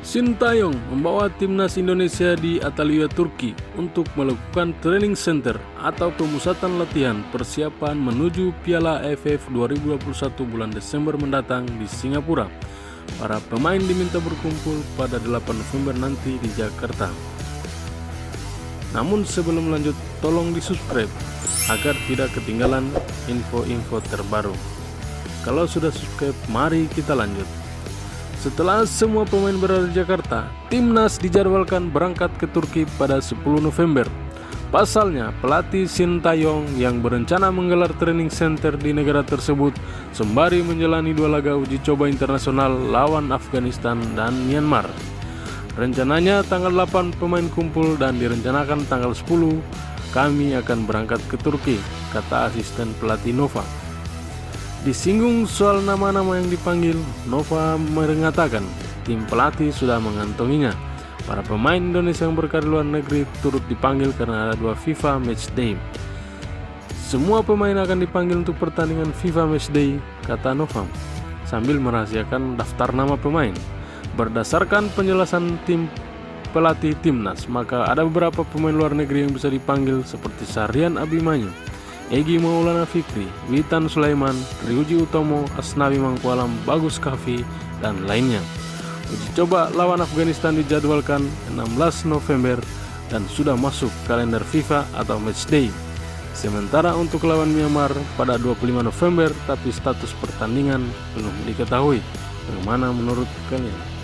Sintayong membawa timnas Indonesia di Antalya, Turki untuk melakukan training center atau pemusatan latihan persiapan menuju Piala AFF 2021 bulan Desember mendatang di Singapura. Para pemain diminta berkumpul pada 8 November nanti di Jakarta. Namun sebelum lanjut, tolong di-subscribe agar tidak ketinggalan info-info terbaru. Kalau sudah subscribe, mari kita lanjut. Setelah semua pemain berada di Jakarta, timnas dijadwalkan berangkat ke Turki pada 10 November. Pasalnya, pelatih Sintayong yang berencana menggelar training center di negara tersebut sembari menjalani 2 laga uji coba internasional lawan Afghanistan dan Myanmar. Rencananya tanggal 8 pemain kumpul dan direncanakan tanggal 10 kami akan berangkat ke Turki, kata asisten pelatih Nova. Disinggung soal nama-nama yang dipanggil, Nova mengatakan tim pelatih sudah mengantonginya. Para pemain Indonesia yang berkarir luar negeri turut dipanggil karena ada 2 FIFA Matchday. Semua pemain akan dipanggil untuk pertandingan FIFA Matchday, kata Nova, sambil merahasiakan daftar nama pemain. Berdasarkan penjelasan tim pelatih timnas, maka ada beberapa pemain luar negeri yang bisa dipanggil seperti Sarian Abimanyu, Egy Maulana Fikri, Witan Sulaiman, Ryuji Utomo, Asnawi Mangkualam, Bagus Kahvi, dan lainnya. Uji coba lawan Afghanistan dijadwalkan 16 November dan sudah masuk kalender FIFA atau Matchday. Sementara untuk lawan Myanmar pada 25 November, tapi status pertandingan belum diketahui. Bagaimana menurut kalian?